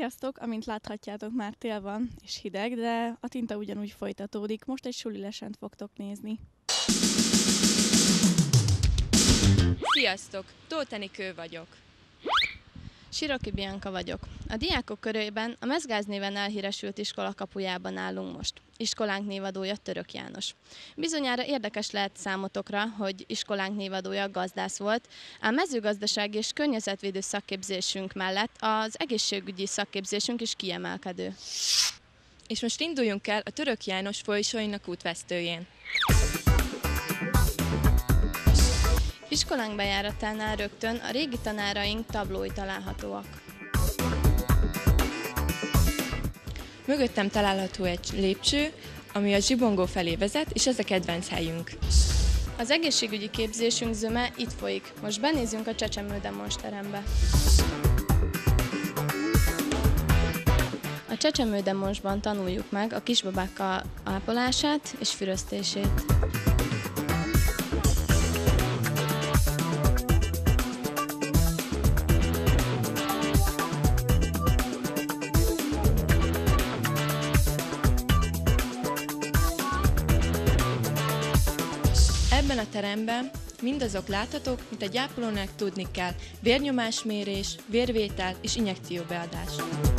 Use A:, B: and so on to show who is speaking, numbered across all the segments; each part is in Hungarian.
A: Sziasztok! Amint láthatjátok, már tél van és hideg, de a tinta ugyanúgy folytatódik. Most egy suli lesent fogtok nézni.
B: Sziasztok! Tóth Enikő vagyok.
C: Siroki Bianca vagyok. A diákok körében a Mezgáz néven elhíresült iskola kapujában állunk most. Iskolánk névadója Török János. Bizonyára érdekes lehet számotokra, hogy iskolánk névadója gazdász volt, ám mezőgazdasági és környezetvédő szakképzésünk mellett az egészségügyi szakképzésünk is kiemelkedő.
B: És most induljunk el a Török János folyosóinak útvesztőjén.
C: Iskolánk bejáratánál rögtön a régi tanáraink tablói találhatóak.
B: Mögöttem található egy lépcső, ami a zsibongó felé vezet, és ez a kedvenc helyünk.
C: Az egészségügyi képzésünk zöme itt folyik. Most benézünk a Csecsemő demonsterembe. A Csecsemő demonsban tanuljuk meg a kisbabák ápolását és füröztését.
B: Ebben a teremben mindazok láthatók, mint egy ápolónak tudni kell: vérnyomásmérés, vérvétel és injekcióbeadás.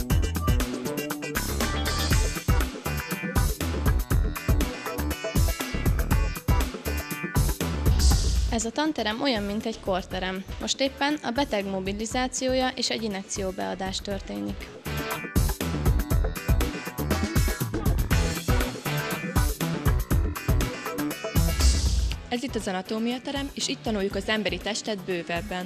C: Ez a tanterem olyan, mint egy korterem. Most éppen a beteg mobilizációja és egy injekcióbeadás történik.
B: Ez itt az anatómiaterem, és itt tanuljuk az emberi testet bővebben.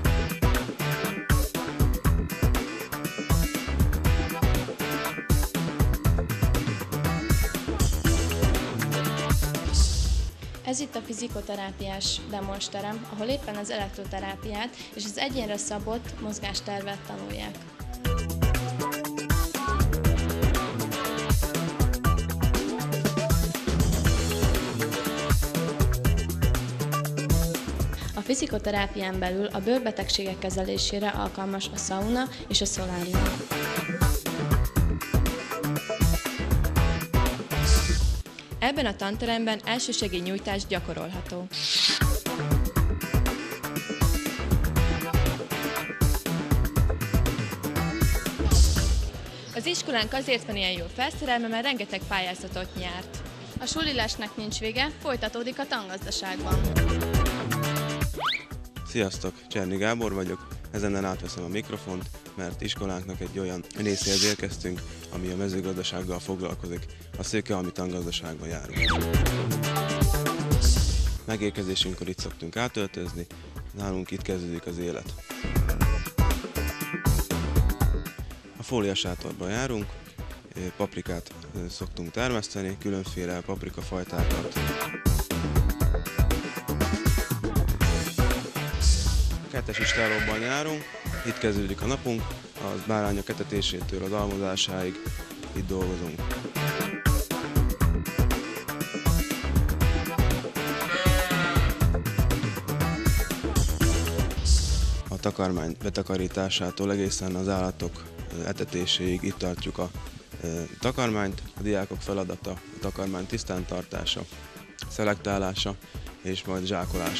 C: Ez itt a fizikoterápiás demonsterem, ahol éppen az elektroterápiát és az egyénre szabott mozgástervet tanulják. A fizikoterápián belül a bőrbetegségek kezelésére alkalmas a szauna és a szolárium.
B: Ebben a tanteremben elsősegélynyújtás gyakorolható. Az iskolánk azért van ilyen jól felszerelve, mert rengeteg pályázatot nyert.
C: A sulilesnek nincs vége, folytatódik a tangazdaságban.
D: Sziasztok, Cserny Gábor vagyok, ezennel átveszem a mikrofont, mert iskolánknak egy olyan részéhez érkeztünk, ami a mezőgazdasággal foglalkozik. A Szőkehalmi Tangazdaságban járunk. Megérkezésünkkor itt szoktunk átöltözni, nálunk itt kezdődik az élet. A fóliasátorban járunk, paprikát szoktunk termeszteni, különféle paprikafajtákat. Kettes istállóban járunk, itt kezdődik a napunk, a bárányok etetésétől az almozásáig itt dolgozunk. A takarmány betakarításától egészen az állatok etetéséig itt tartjuk a takarmányt. A diákok feladata a takarmány tisztántartása, szelektálása és majd zsákolása.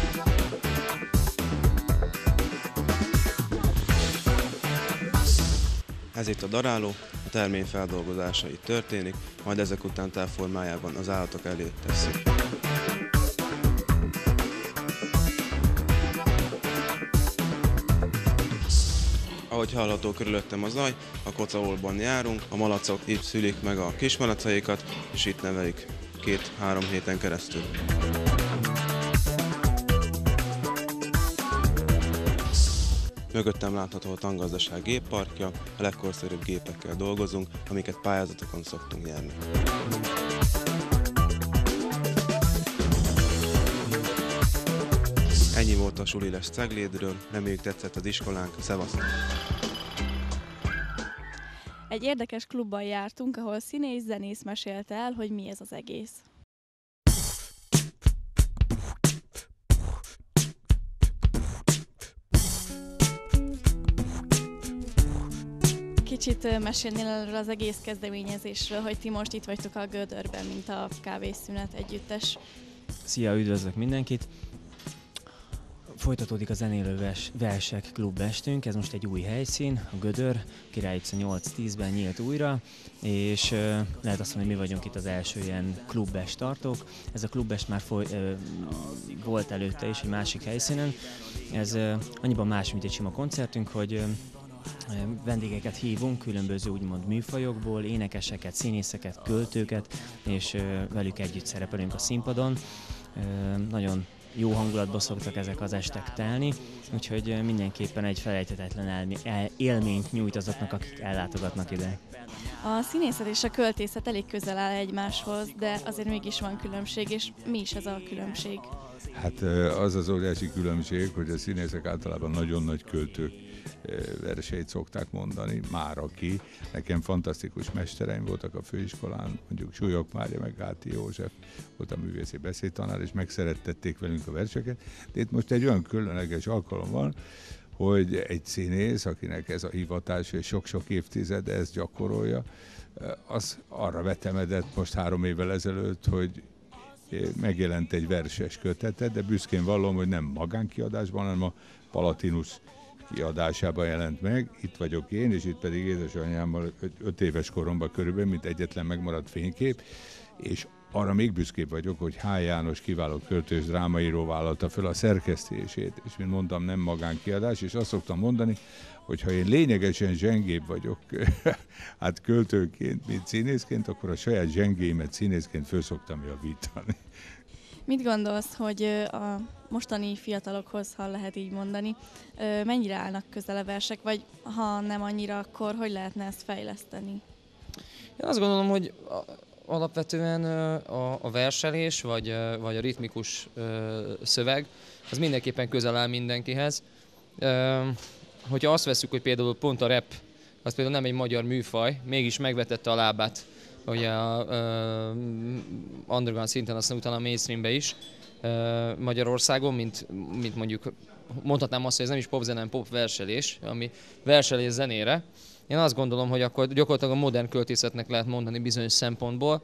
D: Ez itt a daráló, a termény feldolgozása itt történik, majd ezek után tálformájában az állatok elé tesszük. Ahogy hallható körülöttem a zaj, a kocaolban járunk, a malacok itt szülik meg a kismalacaikat, és itt nevelik 2-3 héten keresztül. Mögöttem látható a tangazdaság gépparkja, a legkorszerűbb gépekkel dolgozunk, amiket pályázatokon szoktunk nyerni. Ennyi volt a suliles Ceglédről, reméljük tetszett az iskolánk, szevasztok!
A: Egy érdekes klubban jártunk, ahol színész-zenész mesélte el, hogy mi ez az egész. kicsit mesélnél erről az egész kezdeményezésről, hogy ti most itt vagytok a Gödörben, mint a Kávészünet együttes.
E: Szia, üdvözlök mindenkit! Folytatódik a zenélő versek klubestünk, ez most egy új helyszín, a Gödör, Király utca 8-10-ben nyílt újra, és lehet azt mondani, hogy mi vagyunk itt az első ilyen klubest tartók. Ez a klubest már volt előtte is egy másik helyszínen. Ez annyiban más, mint egy sima koncertünk, hogy vendégeket hívunk különböző úgymond műfajokból, énekeseket, színészeket, költőket, és velük együtt szerepelünk a színpadon. Nagyon jó hangulatban szoktak ezek az estek telni, úgyhogy mindenképpen egy felejthetetlen élményt nyújt azoknak, akik ellátogatnak ide.
A: A színészet és a költészet elég közel áll egymáshoz, de azért mégis van különbség, és mi is ez a különbség?
F: Hát az az óriási különbség, hogy a színészek általában nagyon nagy költők verseit szokták mondani, már aki. Nekem fantasztikus mestereim voltak a főiskolán, mondjuk Súlyog Mária meg Gáti József volt a művészi beszédtanár, és megszerettették velünk a verseket. De itt most egy olyan különleges alkalom van, hogy egy színész, akinek ez a hivatás, és sok-sok évtizede ezt gyakorolja, az arra vetemedett most 3 évvel ezelőtt, hogy megjelent egy verses kötete, de büszkén vallom, hogy nem magánkiadásban, hanem a Palatinus kiadásában jelent meg. Itt vagyok én, és itt pedig édesanyámmal 5 éves koromban körülbelül, mint egyetlen megmaradt fénykép, és arra még büszkébb vagyok, hogy H. János kiváló költő és drámaíró vállalta fel a szerkesztését, és mint mondtam, nem magánkiadás, és azt szoktam mondani, hogy ha én lényegesen zsengébb vagyok, hát költőként, mint színészként, akkor a saját zsengéimet színészként föl szoktam javítani.
A: Mit gondolsz, hogy a mostani fiatalokhoz, ha lehet így mondani, mennyire állnak közel a versek, vagy ha nem annyira, akkor hogy lehetne ezt fejleszteni?
G: Én azt gondolom, hogy alapvetően a verselés, vagy a ritmikus szöveg, az mindenképpen közel áll mindenkihez. Hogyha azt veszük, hogy például pont a rap, az például nem egy magyar műfaj, mégis megvetette a lábát, hogy a underground szinten, aztán utána a mainstreambe is Magyarországon, mint mondjuk mondhatnám azt, hogy ez nem is popzene, hanem popverselés, ami verselés zenére. Én azt gondolom, hogy akkor gyakorlatilag a modern költészetnek lehet mondani bizonyos szempontból.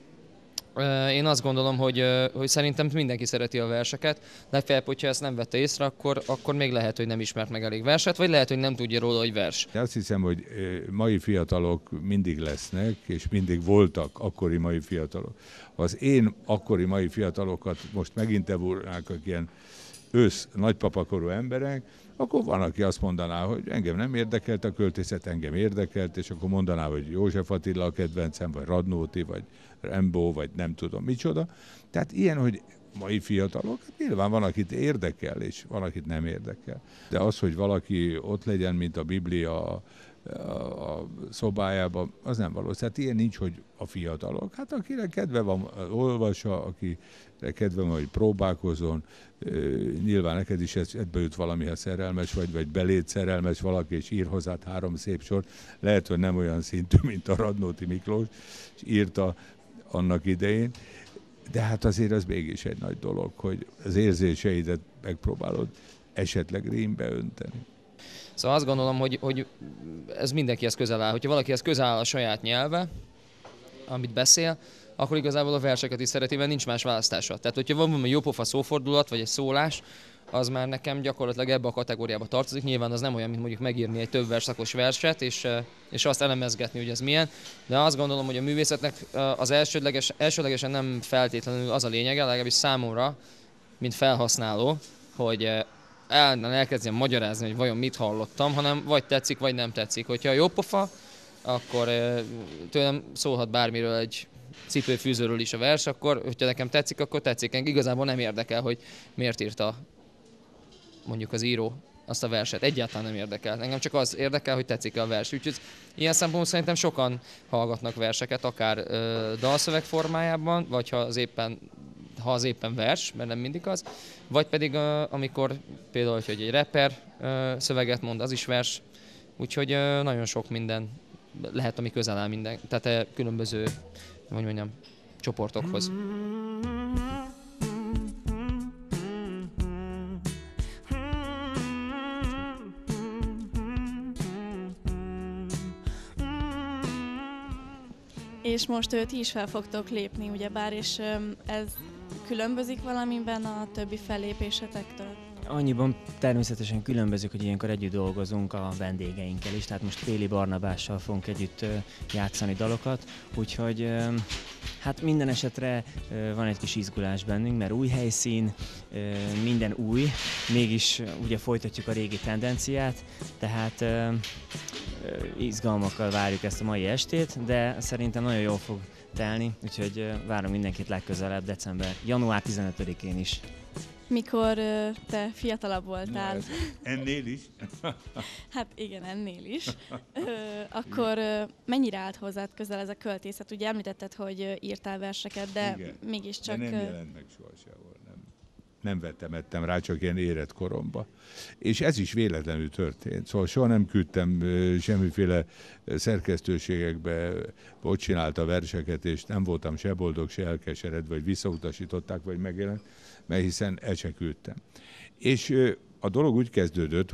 G: Én azt gondolom, hogy szerintem mindenki szereti a verseket, legfeljebb, hogyha ezt nem vette észre, akkor még lehet, hogy nem ismert meg elég verset, vagy lehet, hogy nem tudja róla, hogy vers.
F: Azt hiszem, hogy mai fiatalok mindig lesznek, és mindig voltak akkori mai fiatalok. Ha az én akkori mai fiatalokat most megint evolválnak ilyen nagypapakorú emberek, akkor van, aki azt mondaná, hogy engem nem érdekelt a költészet, engem érdekelt, és akkor mondaná, hogy József Attila a kedvencem, vagy Radnóti, vagy Rembo, vagy nem tudom micsoda. Tehát ilyen, hogy mai fiatalok, nyilván van, akit érdekel, és van, akit nem érdekel. De az, hogy valaki ott legyen, mint a Biblia a szobájában, az nem való. Tehát ilyen nincs, hogy a fiatalok. Hát akinek kedve van, olvassa, akinek kedve van, hogy próbálkozzon. Nyilván neked is ebbe jut valami, ha szerelmes vagy beléd szerelmes valaki, és ír hozzá 3 szép sort. Lehet, hogy nem olyan szintű, mint a Radnóti Miklós, és írta annak idején. De hát azért az mégis egy nagy dolog, hogy az érzéseidet megpróbálod esetleg rímbe önteni.
G: Szóval azt gondolom, hogy ez mindenkihez közel áll. Hogyha valakihez közel áll a saját nyelve, amit beszél, akkor igazából a verseket is szereti, mert nincs más választása. Tehát, hogyha van valami jópofa szófordulat, vagy egy szólás, az már nekem gyakorlatilag ebbe a kategóriába tartozik. Nyilván az nem olyan, mint mondjuk megírni egy több versszakos verset, és azt elemezgetni, hogy ez milyen. De azt gondolom, hogy a művészetnek az elsődlegesen nem feltétlenül az a lényege, legalábbis számomra, mint felhasználó, hogy elkezdjem magyarázni, hogy vajon mit hallottam, hanem vagy tetszik, vagy nem tetszik. Hogyha jó pofa, akkor tőlem szólhat bármiről, egy cipőfűzőről is a vers, akkor, hogyha nekem tetszik, akkor tetszik. Igazából nem érdekel, hogy miért írta mondjuk az író azt a verset. Egyáltalán nem érdekel. Engem csak az érdekel, hogy tetszik a vers. Úgyhogy ilyen szempontból szerintem sokan hallgatnak verseket, akár dalszöveg formájában, vagy ha az éppen vers, mert nem mindig az, vagy pedig amikor például, hogy egy rapper szöveget mond, az is vers, úgyhogy nagyon sok minden lehet, ami közel áll minden, tehát különböző, hogy mondjam, csoportokhoz.
A: És most ti is fel fogtok lépni, ugyebár, és ez különbözik valamiben a többi fellépésetektől?
E: Annyiban természetesen különbözik, hogy ilyenkor együtt dolgozunk a vendégeinkkel is, tehát most Péli Barnabással fogunk együtt játszani dalokat, úgyhogy hát minden esetre van egy kis izgulás bennünk, mert új helyszín, minden új, mégis ugye folytatjuk a régi tendenciát, tehát izgalmakkal várjuk ezt a mai estét, de szerintem nagyon jól fog telni, úgyhogy várom mindenkit legközelebb, január 15-én is.
A: Mikor te fiatalabb voltál,
F: Ennél is?
A: hát igen, ennél is, akkor mennyire állt hozzád közel ez a költészet? Ugye említetted, hogy írtál verseket, de
F: Igen,
A: mégiscsak...
F: de nem jelent meg soha sehol. Nem vetemettem rá, csak ilyen érett koromba. És ez is véletlenül történt. Szóval soha nem küldtem semmiféle szerkesztőségekbe, ott csinálta verseket, és nem voltam se boldog, se elkeseredve, vagy visszautasították, vagy megjelent, mert hiszen el se küldtem. És a dolog úgy kezdődött,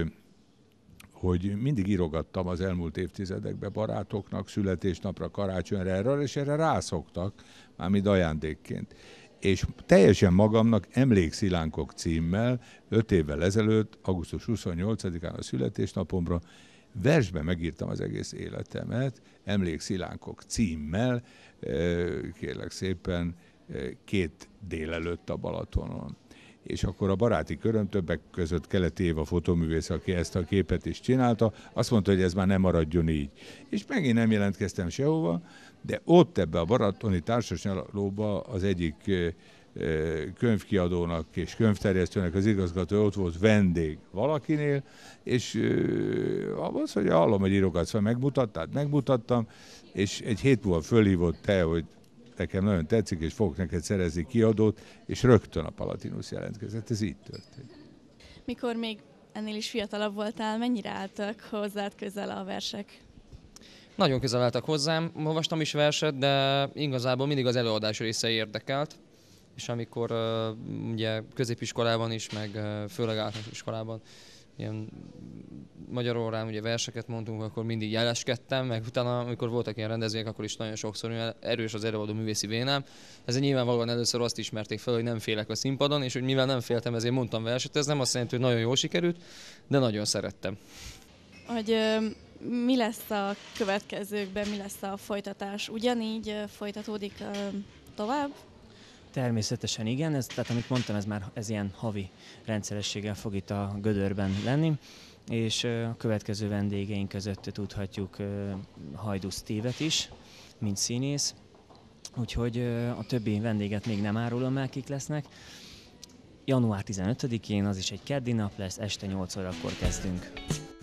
F: hogy mindig írogattam az elmúlt évtizedekben barátoknak, születésnapra, karácsonyra, erre, és erre rászoktak, mármint ajándékként. És teljesen magamnak Emlékszilánkok címmel 5 évvel ezelőtt, augusztus 28-án a születésnapomra versben megírtam az egész életemet, Emlékszilánkok címmel, kérlek szépen, 2 délelőtt a Balatonon. És akkor a baráti köröm, többek között Keleti Éva fotóművész, aki ezt a képet is csinálta, azt mondta, hogy ez már nem maradjon így. És megint nem jelentkeztem sehova, de ott ebbe a balatoni társasnyaralóba az egyik könyvkiadónak és könyvterjesztőnek az igazgató ott volt vendég valakinél, és azt mondja, hallom, hogy írogatsz, megmutattam, és egy hét múlva fölhívott te, hogy nekem nagyon tetszik, és fogok neked szerezni kiadót, és rögtön a Palatinus jelentkezett. Ez így történt.
A: Mikor még ennél is fiatalabb voltál, mennyire álltak hozzád közel a versek?
G: Nagyon közel álltak hozzám, olvastam is verset, de igazából mindig az előadás része érdekelt, és amikor ugye középiskolában is, meg főleg általános iskolában ilyen magyar órán ugye verseket mondtunk, akkor mindig jeleskedtem, meg utána, amikor voltak ilyen rendezvények, akkor is nagyon sokszor erős az előadó művészi vénám. Ezzel nyilvánvalóan először azt ismerték fel, hogy nem félek a színpadon, és hogy mivel nem féltem, ezért mondtam verset. Ez nem azt jelenti, hogy nagyon jól sikerült, de nagyon szerettem.
A: Hogy mi lesz a következőkben, mi lesz a folytatás? Ugyanígy folytatódik tovább?
E: Természetesen igen, tehát amit mondtam, ez ilyen havi rendszerességgel fog itt a Gödörben lenni, és a következő vendégeink között tudhatjuk Hajdú Steve-et is, mint színész, úgyhogy a többi vendéget még nem árulom el, kik lesznek. Január 15-én, az is egy keddi nap lesz, este 8 órakor kezdünk.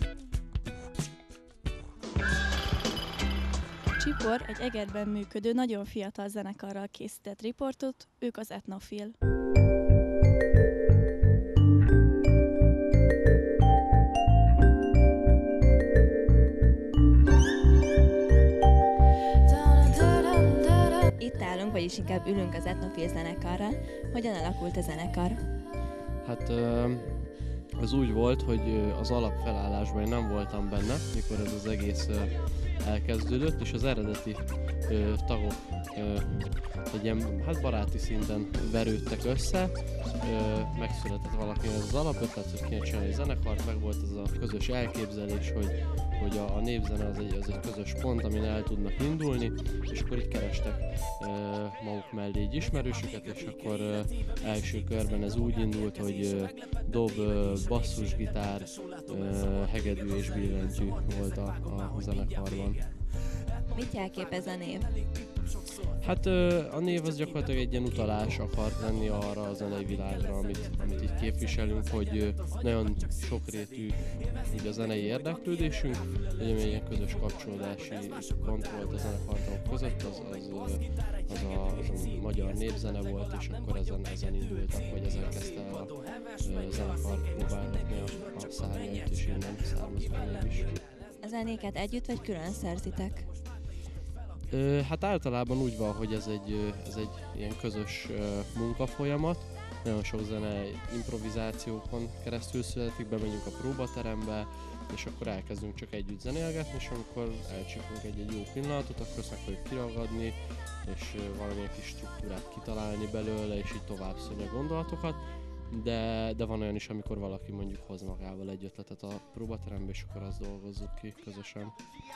A: Csipor egy Egerben működő, nagyon fiatal zenekarral készített riportot, ők az Etnofil.
H: Itt állunk, vagyis inkább ülünk az Etnofil zenekarral. Hogyan alakult a zenekar?
I: Hát az úgy volt, hogy az alapfelállásban én nem voltam benne, mikor ez az egész elkezdődött, és az eredeti tagok egy ilyen hát baráti szinten verődtek össze, megszületett valakinek ez az alapötlet, hogy kéne csinálni egy zenekart, meg volt ez a közös elképzelés, hogy a népzene az egy közös pont, amin el tudnak indulni, és akkor így kerestek maguk mellé egy ismerősöket, és akkor első körben ez úgy indult, hogy dob, basszusgitár, hegedű és billentyű volt a zenekarban.
H: Mit jelképez a név?
I: Hát a név az gyakorlatilag egy ilyen utalás akar lenni arra a zenei világra, amit így képviselünk, hogy nagyon sokrétű így a zenei érdeklődésünk, ugye még ilyen közös kapcsolódási pont volt a zenekartagok között, az a magyar népzene volt, és akkor ezen indultak, vagy ezen kezdte el a zenekar próbálgatni a szárnyait, és innen származik a név is.
H: A zenéket együtt vagy külön szerzitek?
I: Hát általában úgy van, hogy ez egy ilyen közös munkafolyamat, nagyon sok zene improvizációkon keresztül születik, bemegyünk a próbaterembe, és akkor elkezdünk csak együtt zenélgetni, és amikor elcsípünk egy jó pillanatot, akkor ezt meg fogjuk kiragadni, és valamilyen kis struktúrát kitalálni belőle, és így tovább szólni a gondolatokat. De van olyan is, amikor valaki mondjuk hoz magával egy ötletet a próbaterembe, és akkor azt dolgozzuk ki közösen.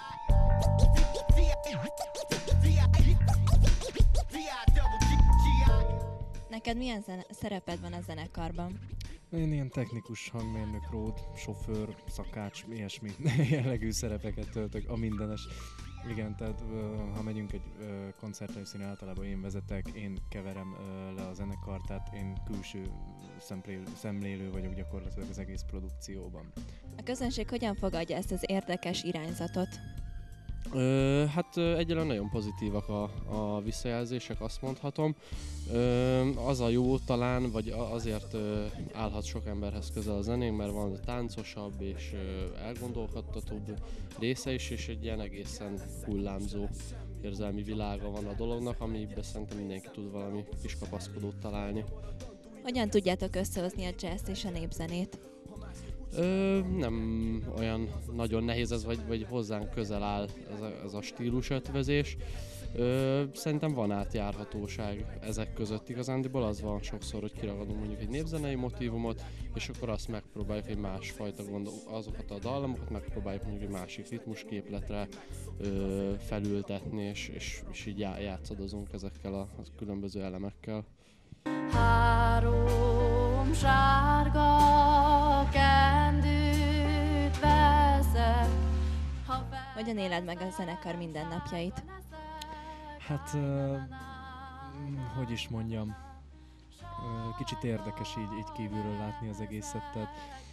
H: Neked milyen szereped van a zenekarban?
J: Én ilyen technikus, hangmérnök, ród, sofőr, szakács, ilyesmi jellegű szerepeket töltök, a mindenes. Igen, tehát ha megyünk egy koncerthelyszínen, általában én vezetek, én keverem le a zenekart, tehát én külső szemlélő vagyok gyakorlatilag az egész produkcióban.
H: A közönség hogyan fogadja ezt az érdekes irányzatot?
I: Hát egyelőre nagyon pozitívak a visszajelzések, azt mondhatom. Az a jó talán, vagy azért állhat sok emberhez közel a zenénk, mert van táncosabb és elgondolkodtatóbb része is, és egy ilyen egészen hullámzó érzelmi világa van a dolognak, amiben szerintem mindenki tud valami kis kapaszkodót találni.
H: Hogyan tudjátok összehozni a jazz és a népzenét?
I: Nem olyan nagyon nehéz ez, vagy hozzánk közel áll ez a stílusötvözés. Szerintem van átjárhatóság ezek között. Igazándiból az van sokszor, hogy kiragadunk mondjuk egy népzenei motívumot, és akkor azt megpróbáljuk egy másfajta azokat a dallamokat megpróbáljuk mondjuk egy másik ritmusképletre felültetni, és így játszadozunk ezekkel a különböző elemekkel.
K: Három sárga kendőt veszek.
H: Hogyan éled meg a zenekar mindennapjait?
J: Hát, hogy is mondjam, kicsit érdekes így kívülről látni az egészet, tehát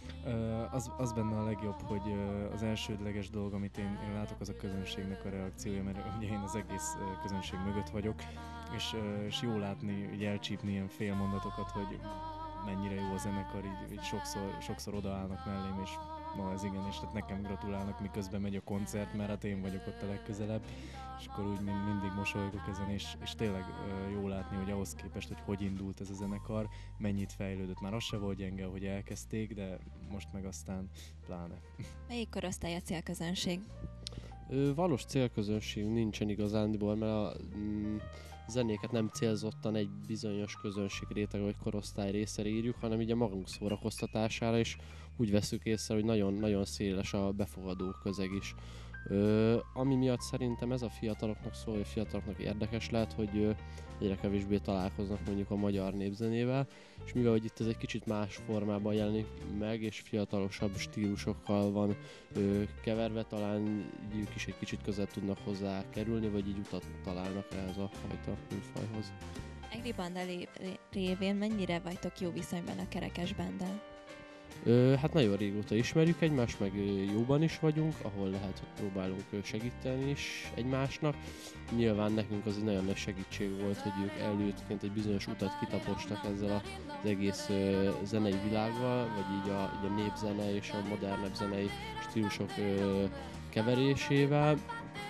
J: az benne a legjobb, hogy az elsődleges dolog, amit én látok, az a közönségnek a reakciója, mert ugye én az egész közönség mögött vagyok, és jó látni, így elcsípni ilyen félmondatokat, hogy mennyire jó a zenekar, így sokszor odaállnak mellém, és na ez igen, és tehát nekem gratulálnak, miközben megy a koncert, mert hát én vagyok ott a legközelebb, és akkor úgy mindig mosolygok ezen, és tényleg jó látni, hogy ahhoz képest, hogy indult ez a zenekar, mennyit fejlődött. Már az se volt gyenge, hogy elkezdték, de most meg aztán pláne.
H: Melyik korosztály a célközönség?
I: Valós célközönség nincsen igazándiból, mert a zenéket nem célzottan egy bizonyos közönség réteg vagy korosztály részére írjuk, hanem így a magunk szórakoztatására is úgy veszük észre, hogy nagyon-nagyon széles a befogadó közeg is. Ami miatt szerintem ez a fiataloknak szól, hogy a fiataloknak érdekes lehet, hogy egyre kevésbé találkoznak mondjuk a magyar népzenével, és mivel hogy itt ez egy kicsit más formában jelenik meg, és fiatalosabb stílusokkal van keverve, talán ők is egy kicsit közel tudnak hozzá kerülni, vagy így utat találnak ehhez a fajta műfajhoz.
H: Egri banda révén mennyire vagytok jó viszonyban a kerekes bandal?
I: Hát nagyon régóta ismerjük egymást, meg jóban is vagyunk, ahol lehet, hogy próbálunk segíteni is egymásnak. Nyilván nekünk az egy nagyon nagy segítség volt, hogy ők előttként egy bizonyos utat kitapostak ezzel az egész zenei világgal, vagy így a népzene és a modernebb zenei stílusok keverésével,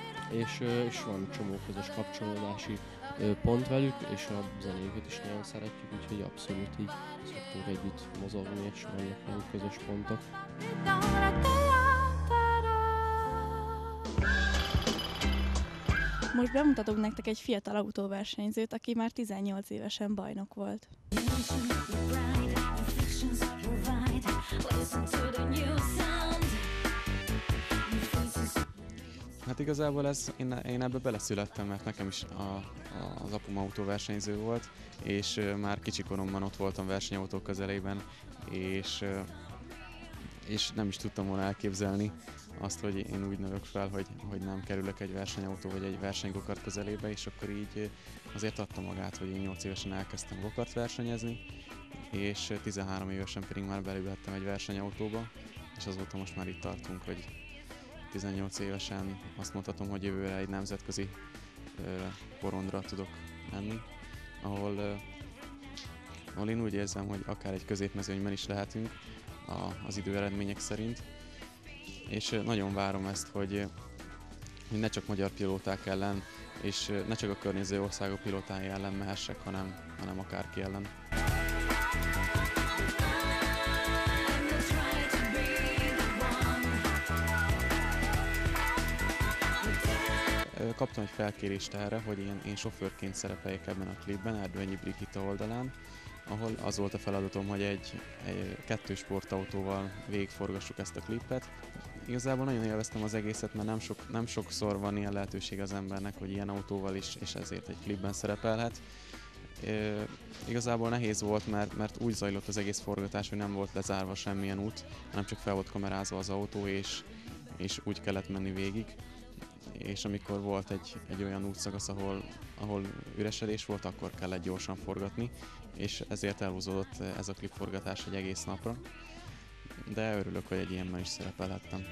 I: és van csomó közös kapcsolódási pont velük, és a zenéjüket is nagyon szeretjük, úgyhogy abszolút így szoktunk együtt mozogni, és vannak ilyen közös pontok.
A: Most bemutatok nektek egy fiatal autóversenyzőt, aki már 18 évesen bajnok volt.
D: Hát igazából én ebbe beleszülettem, mert nekem is az apum autóversenyző volt, és már kicsikoromban ott voltam versenyautók közelében, és nem is tudtam volna elképzelni azt, hogy én úgy növök fel, hogy nem kerülök egy versenyautó vagy egy versenygokart közelébe, és akkor így azért adta magát, hogy én 8 évesen elkezdtem gokart versenyezni, és 13 évesen pedig már belülhettem egy versenyautóba, és azóta most már itt tartunk, hogy 18 évesen azt mondhatom, hogy jövőre egy nemzetközi porondra tudok menni, ahol én úgy érzem, hogy akár egy középmezőnyben is lehetünk az időeredmények szerint, és nagyon várom ezt, hogy ne csak magyar pilóták ellen, és ne csak a környező országok pilótái ellen mehessek, hanem akárki ellen.
L: kaptam egy felkérést erre, hogy én sofőrként szerepeljek ebben a klipben, Erdőnyi Brigitta oldalán, ahol az volt a feladatom, hogy egy 2 sportautóval végigforgassuk ezt a klipet. Igazából nagyon élveztem az egészet, mert nem sokszor van ilyen lehetőség az embernek, hogy ilyen autóval is, és ezért egy klipben szerepelhet. Igazából nehéz volt, mert úgy zajlott az egész forgatás, hogy nem volt lezárva semmilyen út, hanem csak fel volt kamerázva az autó, és úgy kellett menni végig. És amikor volt egy olyan útszakasz, ahol üresedés volt, akkor kellett gyorsan forgatni, és ezért elhúzódott ez a klipforgatás egy egész napra. De örülök, hogy egy ilyenben is szerepelhettem.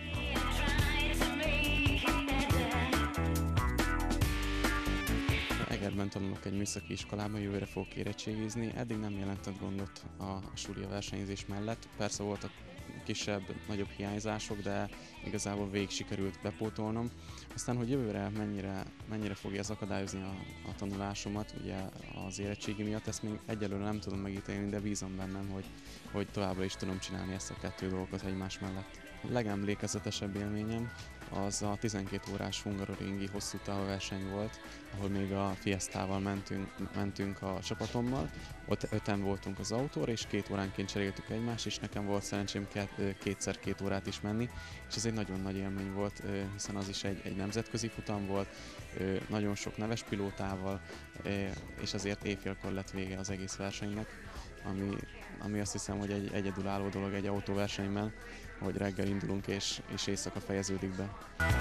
L: Egerben tanulok egy műszaki iskolában, jövőre fogok érettségizni. Eddig nem jelentett gondot a suli versenyzés mellett. Persze voltak kisebb-nagyobb hiányzások, de igazából végig sikerült bepótolnom. Aztán, hogy jövőre mennyire fogja ez akadályozni a tanulásomat, ugye az érettségi miatt, ezt még egyelőre nem tudom megítélni, de bízom bennem, hogy továbbra is tudom csinálni ezt a 2 dolgot egymás mellett. A legemlékezetesebb élményem az a 12 órás hungaroringi hosszú távverseny volt, ahol még a Fiestával mentünk a csapatommal. Ott 5-en voltunk az autóra, és 2 óránként cseréltük egymást, és nekem volt szerencsém 2x2 órát is menni, és ez egy nagyon nagy élmény volt, hiszen az is egy nemzetközi futam volt, nagyon sok neves pilótával, és azért éjfélkor lett vége az egész versenynek, ami azt hiszem, hogy egy egyedülálló dolog egy autóversenyben, hogy reggel indulunk és éjszaka fejeződik be.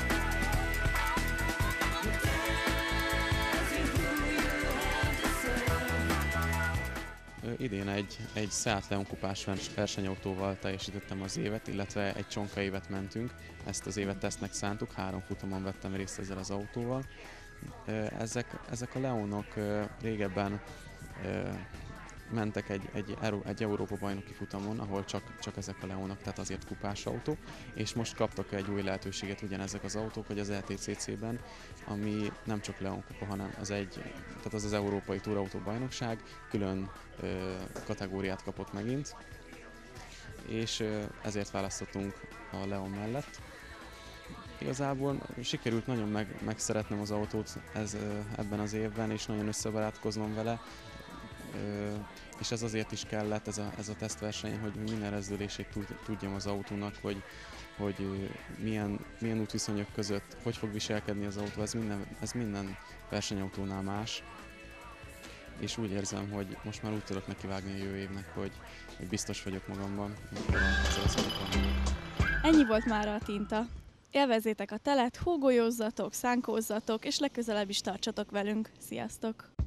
L: Idén egy Seat Leon kupás versenyautóval teljesítettem az évet, illetve egy csonka évet mentünk. Ezt az évet tesztnek szántuk, 3 futamon vettem részt ezzel az autóval. Ezek a Leonok régebben mentek egy Európa-bajnoki futamon, ahol csak ezek a Leonok, tehát azért kupás autó, és most kaptak egy új lehetőséget ugyanezek az autók, hogy az LTCC-ben, ami nem csak Leon kupa, hanem az Európai Túrautó Bajnokság külön kategóriát kapott megint, és ezért választottunk a Leon mellett. Igazából sikerült nagyon megszeretnem az autót ebben az évben, és nagyon összebarátkoznom vele, és ez azért is kellett ez a tesztverseny, hogy minden rezdülését tudjam az autónak, hogy milyen útviszonyok között, hogy fog viselkedni az autó, ez minden versenyautónál más. És úgy érzem, hogy most már úgy tudok nekivágni a jövő évnek, hogy biztos vagyok magamban.
A: Ennyi volt már a Tinta. Élvezzétek a telet, hógolyózzatok, szánkózzatok, és legközelebb is tartsatok velünk. Sziasztok!